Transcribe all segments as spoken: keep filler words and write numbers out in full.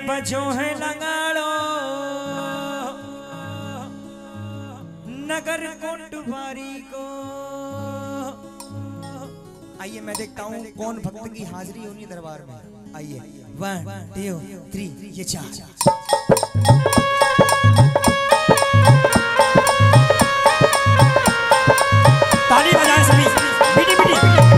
बजो है नगाड़ो नगर कोटवारी को। आइए मैं देखता हूँ कौन भक्त की हाजिरी होनी दरबार में। आइए वन टू थ्री ये चार। ताली बजाएं सभी बीटी बीटी।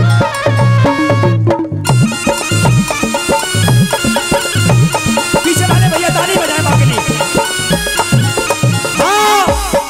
पीछे वाले भैया ताली बजाएं बाकी नहीं। हाँ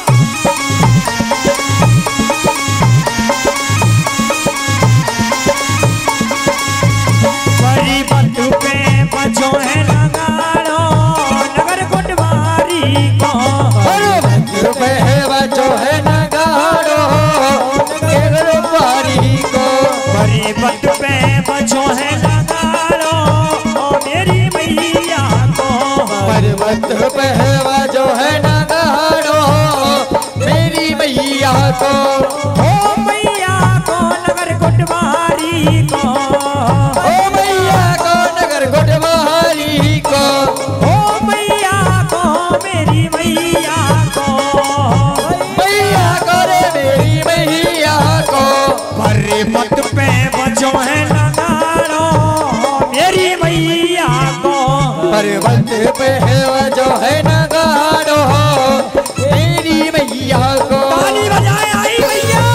बड़ी बंधु पे बजो है नगाड़ो नगर कोटवारी को। बड़ी बंधु पे बजो है नगाड़ो नगर कोटवारी को। बड़ी बंधु पे बजो है नगाड़ो ओ मेरी मैया को। बड़ी बंधु पे बजो है नगाड़ो मेरी मैया को। ओ मैया को नगर कोटवारी को। ओ मैया को नगर कोटवारी को। ओ मैया को मेरी मैया को। मैया को रे मेरी मैया को। बड़ी बंधु पे बजो है नगाड़ो मेरी मैया को। बड़ी बंधु पे बजो है नगाड़ो मेरी मैया को। ताली बजाए आई मैया।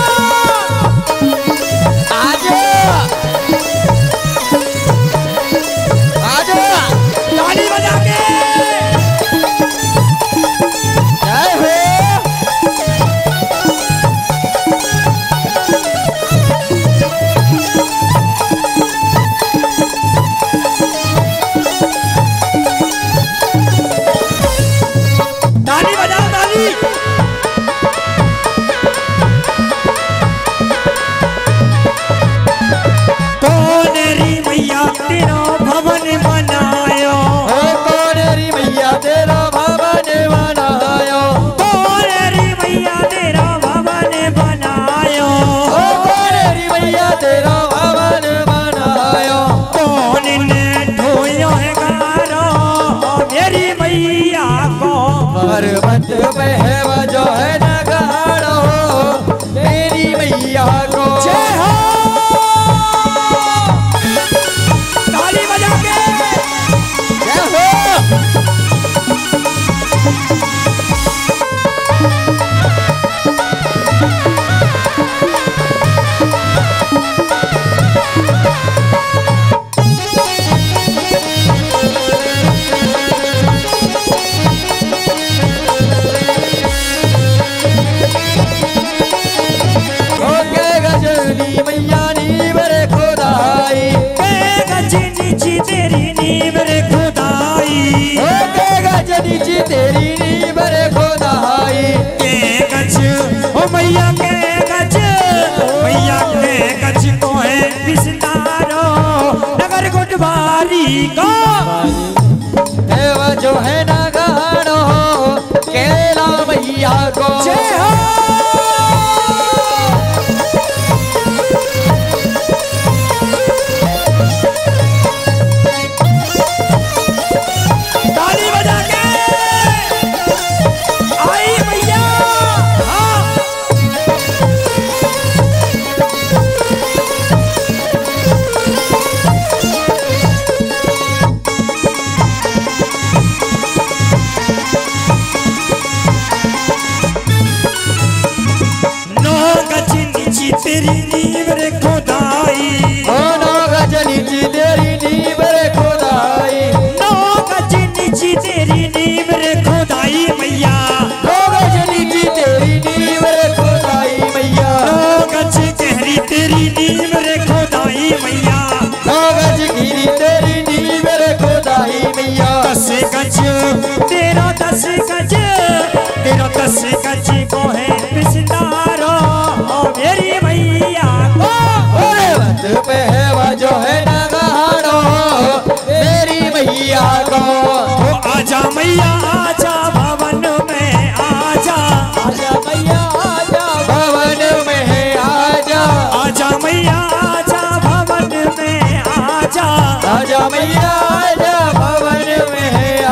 आजा आजा ताली बजा के जय हो। ताली बजाओ ताली। कोनेरी मैया तेरा भवन बनायो। ओ कोनेरी मैया तेरा भवन बनायो। कोनेरी मैया तेरा भवन बनायो। ओ कोनेरी मैया तेरा भवन बनायो। कौन ने ढोयो है गारो मेरी मैया को। पर्वत पे है बजो है नगाड़ो मेरी मैया को। जय हो। ताली बजा के जय हो। ओके गजनी मैया नी बरे खुदाई। गजनी जी तेरी नींव रे खुदाई। ओके गजनी जी तेरी नी बरे खुदाई। के गज ओ मैया के गज मैया के गज को है विस्तारो नगर कोटवारी को। है बजो है नगाड़ो केला मैया को। जय हो। ताली बजा के आई मैया। हाँ नो गजनी जी तेरी नींव रे खुदाई। ओ नो गजनी जी तेरी नी बरे खुदाई। नो गजनी जी तेरी नींव रे खुदाई मैया। नो गजनी जी तेरी नी बरे खुदाई मैया। नो गज गहरी तेरी नींव रे खुदाई मैया। नो गज गिरी तेरी नी बरे खुदाई मैया। दस गज तेरा दस गज तेरा दस गज को है विस्तारो मेरी मैया को। पर्वत पे है बजो है नगाड़ो मेरी मैया को। ओ आजा मैया आजा भवन में आजा। आजा मैया आजा भवन में आजा। आजा मैया आजा भवन में आजा। आजा मैया आजा भवन में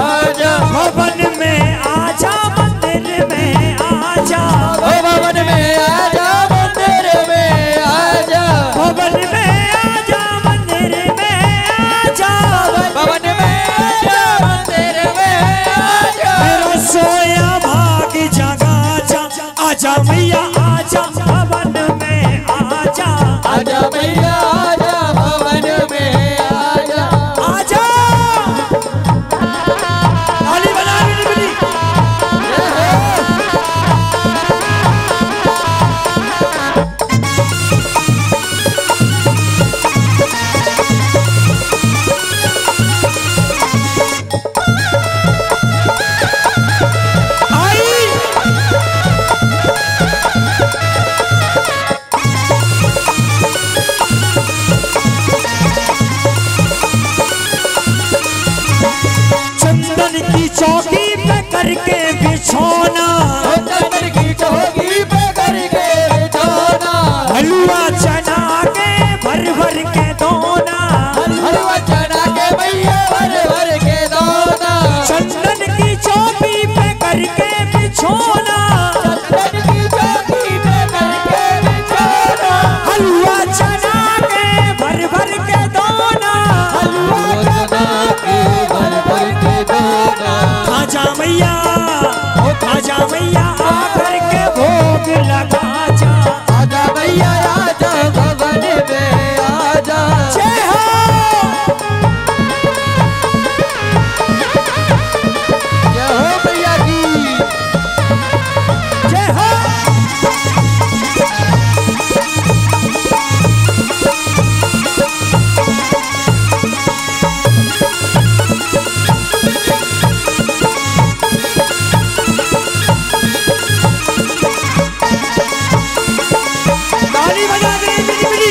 चौकी पे करके बिछोना, चंदन की चौकी पे करके बिछोना, हलवा चना के भर भर के दोना, हलवा चना के भैया भर भर के दोना, चंदन की चौकी पे करके बिछोना, चंदन की चौकी पे करके बिछोना, हलवा चना के भर भर के दोना, हलवा चना के भर भर के दोना। खाजा मैया ओ खाजा मैया आकर के भोग लगा जा, आजा भैया आजा भवन में आजा, जय हो जय हो भैया की, जय हो। ताली बजा दे मिली मिली।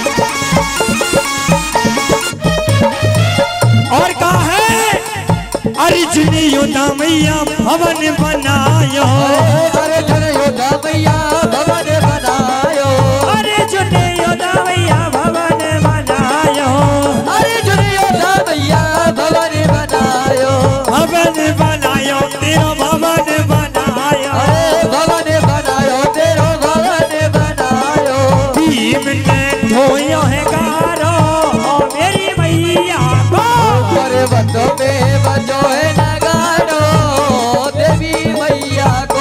और कहा है अर्जुनी योद्धा मैया भवन बनायो, अरे जन योद्धा भैया भवन बनायो, अरे जुने योद्धा मैया भवन बनायो, अरे जन योद्धा भैया भवन बनायो, भवन बनायो तेरा भवन बनायो, अरे भवन बनायो तेरो भवन बनायो, भीम ने ढोयो है गारो मेरी मैया को, पर्वतों में बजो है नगाड़ो देवी मैया को,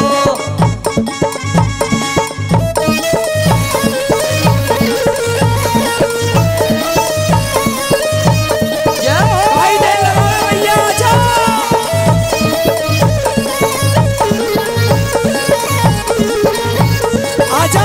जय हो भाई दे लगा मैया जा। आजा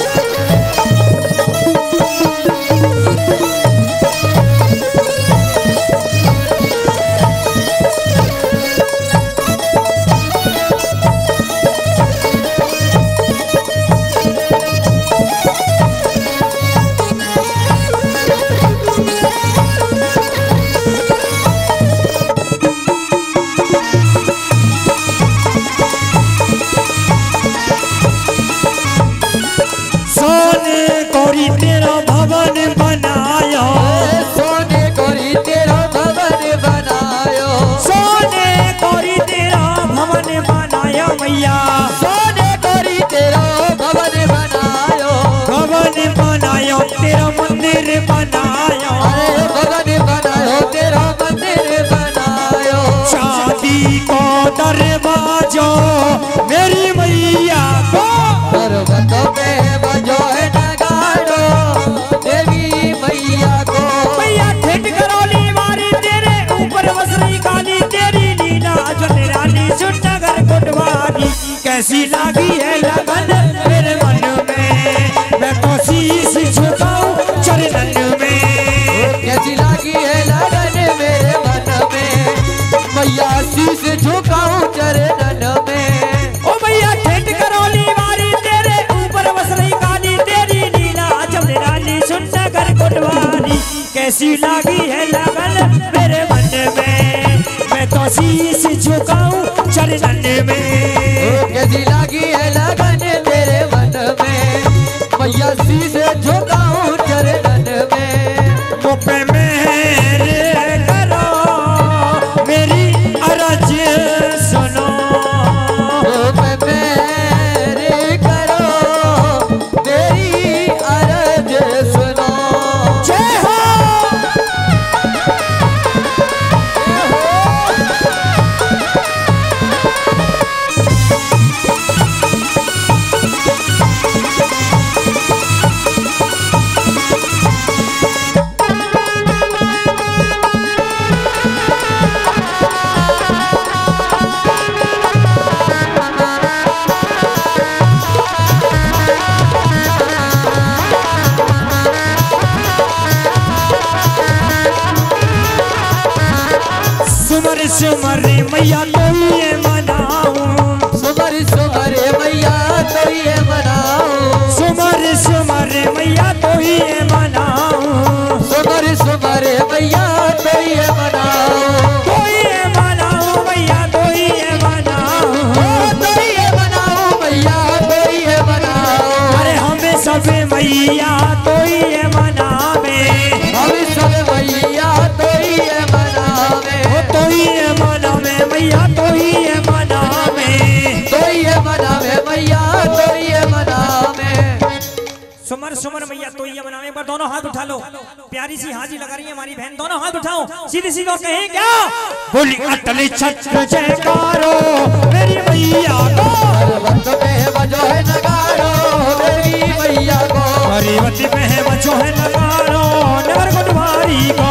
सोने कोरी तेरा भवन बनायो, सोने कोरी तेरा भवन बनायो, सोने कोरी तेरा भवन बनायो मैया, सोने कोरी तेरा भवन बनायो, भवन बनायो तेरा मंदिर बनायो, अरे भवन बनायो तेरा मंदिर बनायो, शादी को दरवाजो मेरी मैया को, पर्वतों में बजो है नगाड़ो देवी मैया को, मैया ठेठ करौली मारी तेरे ऊपर बस रही काली तेरी लीला जो निराली सुनगर कोटवाली, कैसी लागी है लगन मेरे मन में, मैं तो शीश झुकाऊं चरणन में, कैसी लागी है लगन मेरे मन में, मैया शीश झुकाऊं चरणन में, ओ मैया ठेठ करौली मारी तेरे ऊपर बस रही काली तेरी लीला जो निराली सुनगर कोटवाली, कैसी लागी है लगन मेरे मन में, मैं तो शीश झुकाऊं चरणन में, कैसी लागी है लगन मेरे मन में, मैया शीश झुकाऊं चरणन में, मुझे मेरे करो मेरी अरज सुनो, मेरे करो तेरी अरज सुनो, जय हो सुमर सुमर मैया तो ये मनाऊं, सुमर सुमर मैया तो ये मनाऊं, सुमर सुमर मैया तो ये मनाऊं, सुमर सुमर मैया तो ये मनाऊं, तो ये मनाऊं मैया तो प्यारी सी हाजी लगा रही है हमारी बहन, दोनों हाथ उठाओ, सीधी सी को कहें क्या? बोली अटल छत्र जयकारो मेरी मैया को, पर्वत पे बजो है नगारो मेरी मैया को, पर्वत पे बजो है नगारो नगर कोटवारी को।